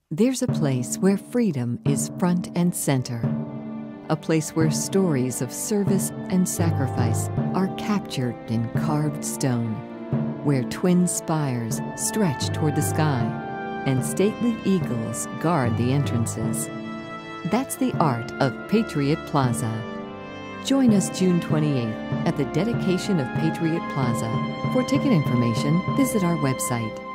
There's a place where freedom is front and center. A place where stories of service and sacrifice are captured in carved stone. Where twin spires stretch toward the sky and stately eagles guard the entrances. That's the art of Patriot Plaza. Join us June 28th at the dedication of Patriot Plaza. For ticket information, visit our website